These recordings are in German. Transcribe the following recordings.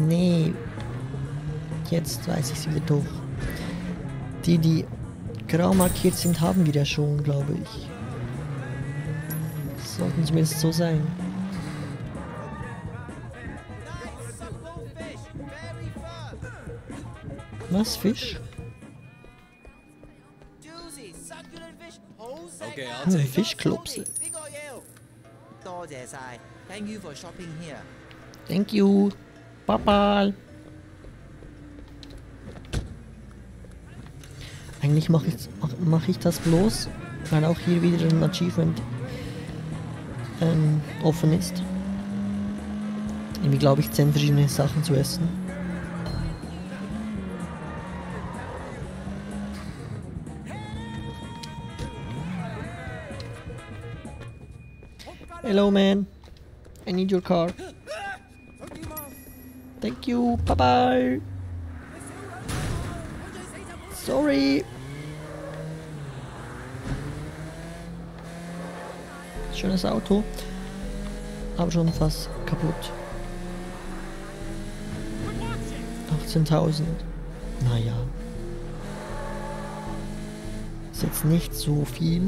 nee. Jetzt weiß ich es wieder doch. Die grau markiert sind, haben wir ja schon, glaube ich. Sollten zumindest so sein. Was, Fisch? Okay, I'll take it. Fischklopse. Thank you. Papa. Eigentlich mach ich das bloß, weil auch hier wieder ein Achievement offen ist. Irgendwie glaube ich 10 verschiedene Sachen zu essen. Hello man, I need your car. Thank you, bye bye. Sorry. Schönes Auto, aber schon fast kaputt. 18.000. Naja. Ist jetzt nicht so viel.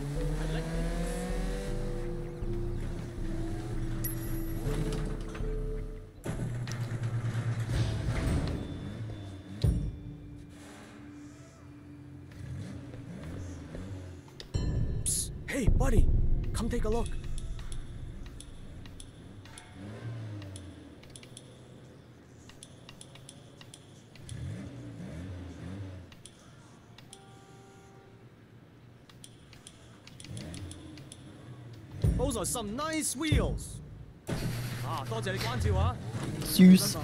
Hey, buddy, come take a look. Those are some nice wheels. 多謝你關照啊。 Süß.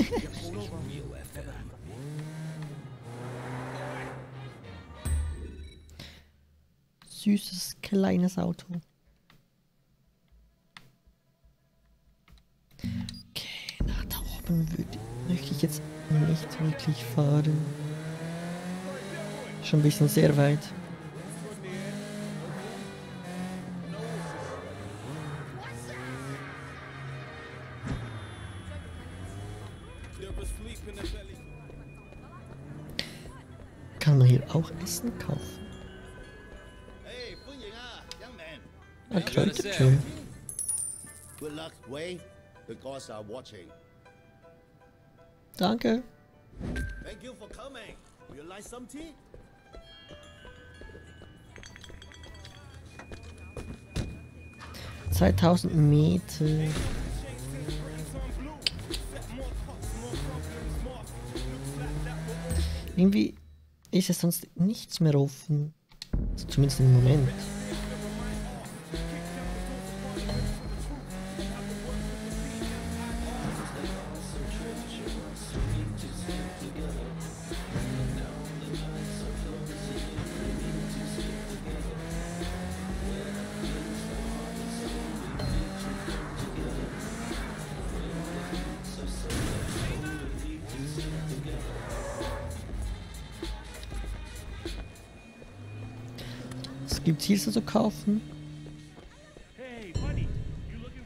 Süßes kleines Auto. Okay, nach da oben möchte ich jetzt nicht wirklich fahren. Schon ein bisschen sehr weit. Kann man hier auch Essen kaufen? Ein Kräutertürm. Danke. 2000 Meter. Irgendwie ist es sonst nichts mehr offen. Also zumindest im Moment. Was gibt's hier so zu kaufen? Hey, buddy, you looking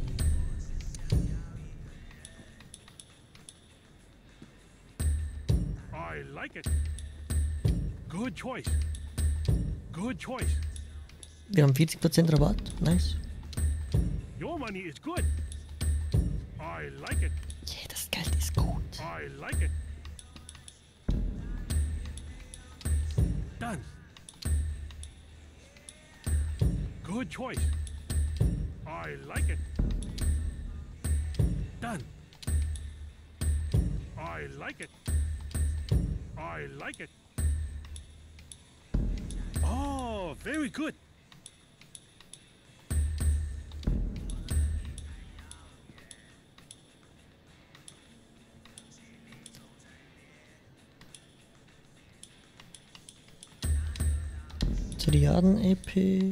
for... I like it. Good choice. Good choice. Wir haben 40% Rabatt. Nice. Your money is good. I like it. Yeah, das Geld ist gut. I like it. Done. Good choice. I like it. Done. I like it. I like it. Oh, very good. Triaden-EP.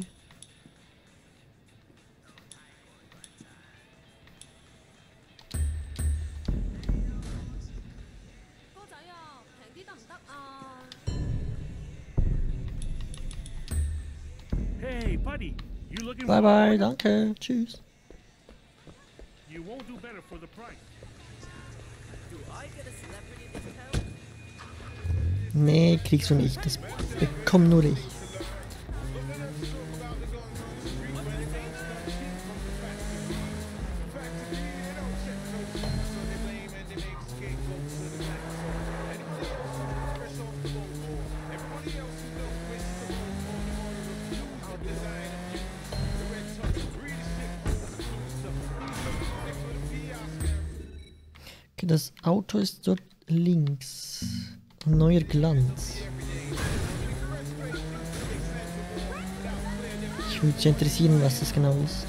Hey, buddy, you looking Bye for... bye, danke. Tschüss. You won't do better for the price. Nee, kriegst du nicht. Das bekomm nur ich. Okay, das Auto ist dort links. Neuer Glanz. Ich würde mich interessieren, was das genau ist.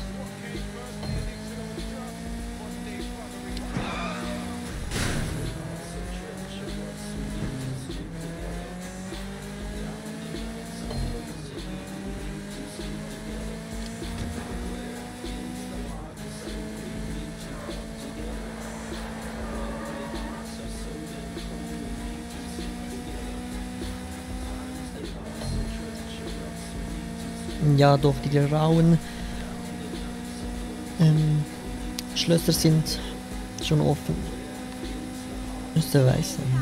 Ja, doch, die grauen Schlösser sind schon offen. Müsste weiß sein.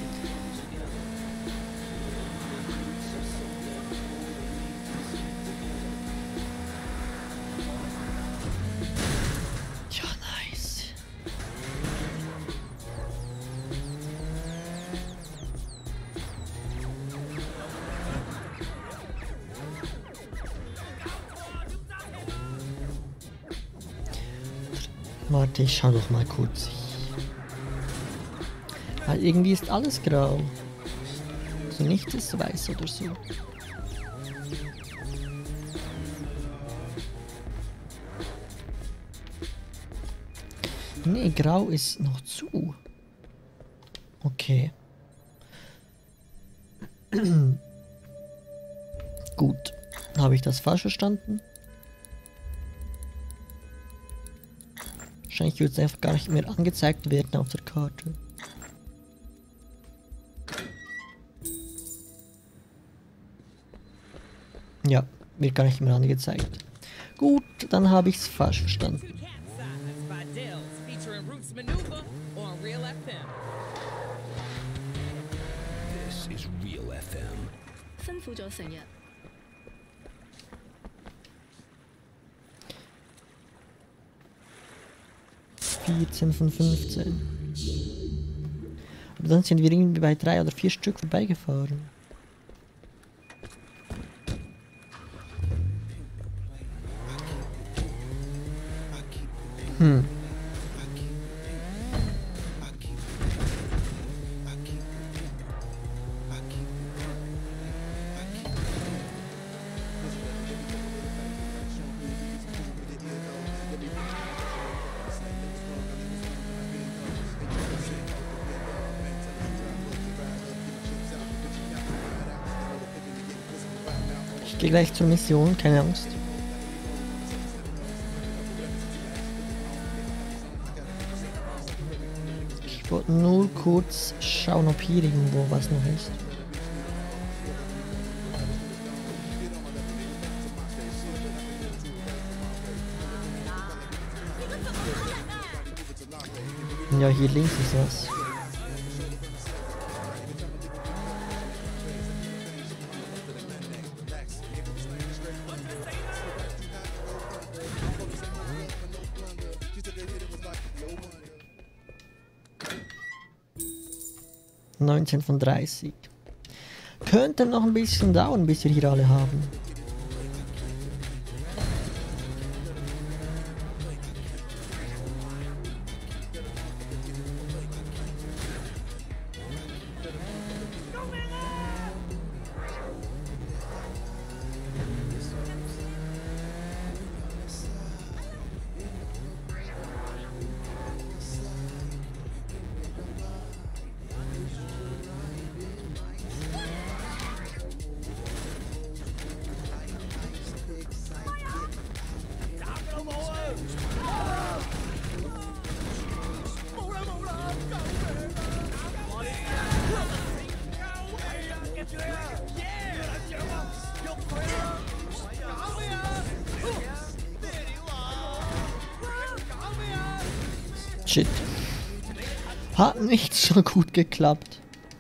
Ja, nice. Warte, ich schau doch mal kurz. Weil irgendwie ist alles grau. Also nichts ist weiß oder so. Nee, grau ist noch zu. Okay. Gut. Habe ich das falsch verstanden? Wahrscheinlich wird es einfach gar nicht mehr angezeigt werden auf der Karte. Ja, wird gar nicht mehr angezeigt. Gut, dann habe ich es falsch verstanden. This is Real FM. 吩咐咗成日。 14 von 15. Aber dann sind wir irgendwie bei 3 oder 4 Stück vorbeigefahren. Ich gehe gleich zur Mission, keine Angst. Ich wollte nur kurz schauen, ob hier irgendwo was noch ist. Ja, hier links ist was. Von 30. Könnte noch ein bisschen dauern, bis wir hier alle haben. Shit. Hat nicht so gut geklappt.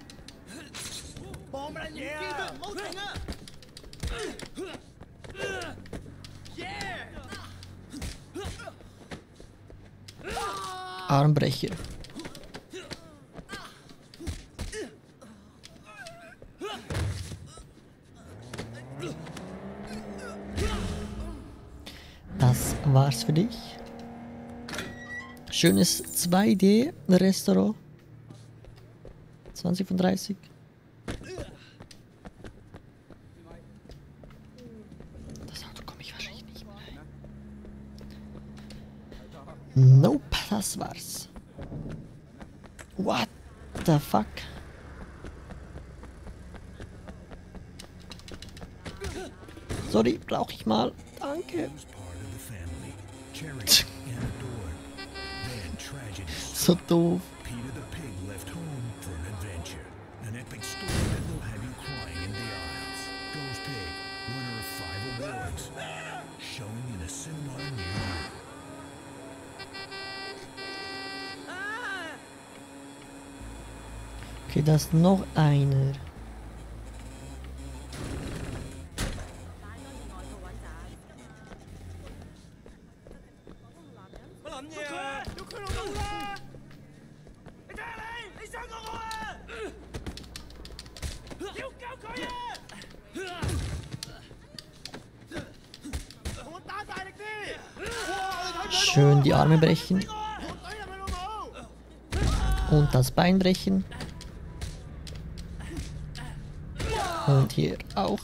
Armbrecher. Das war's für dich. Schönes 2D-Restaurant. 20 von 30. Das Auto komme ich wahrscheinlich nicht mehr rein. Nope, das war's. What the fuck? Sorry, brauche ich mal. Danke. So doof. Peter the Pig left home for an adventure. An epic story that will have you crying in the aisles. Goes Pig, winner of 5 awards. Showing in a cinema near you. Okay, da ist noch einer. Schön die Arme brechen. Und das Bein brechen. Und hier auch.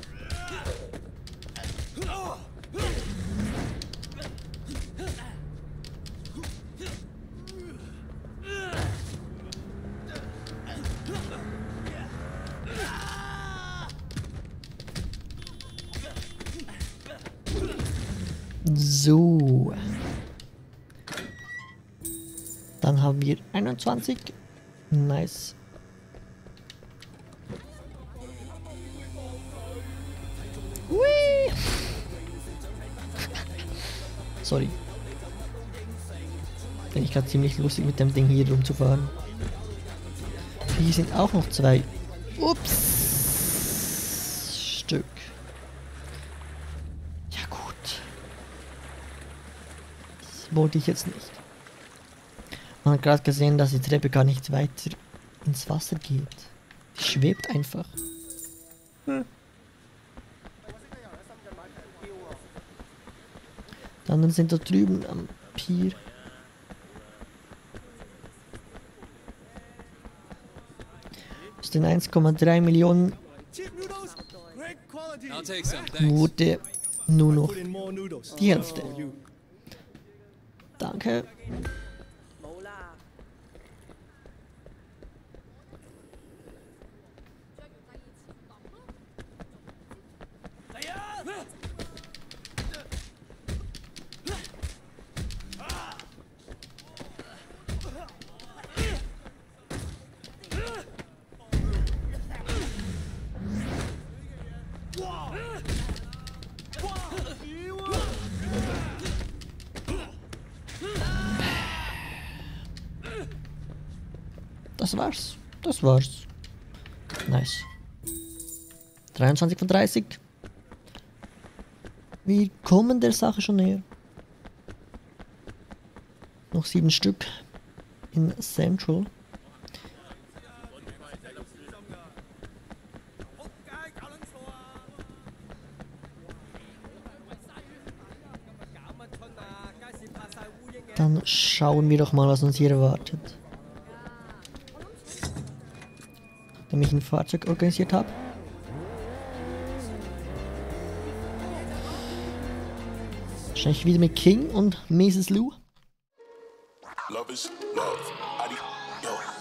So. Dann haben wir 21. Nice. Hui. Sorry. Finde ich gerade ziemlich lustig mit dem Ding hier rumzufahren. Hier sind auch noch 2. Ups. Stück. Ja gut. Das wollte ich jetzt nicht. Man hat gerade gesehen, dass die Treppe gar nicht weiter ins Wasser geht. Die schwebt einfach. Die anderen sind da drüben am Pier. Aus den 1,3 Millionen wurde nur noch die Hälfte. Danke. Das war's. Das war's. Nice. 23 von 30. Wir kommen der Sache schon näher. Noch 7 Stück in Central. Dann schauen wir doch mal, was uns hier erwartet. Nachdem ich ein Fahrzeug organisiert habe. Wahrscheinlich wieder mit King und Mrs. Lou. Love is love. Yo.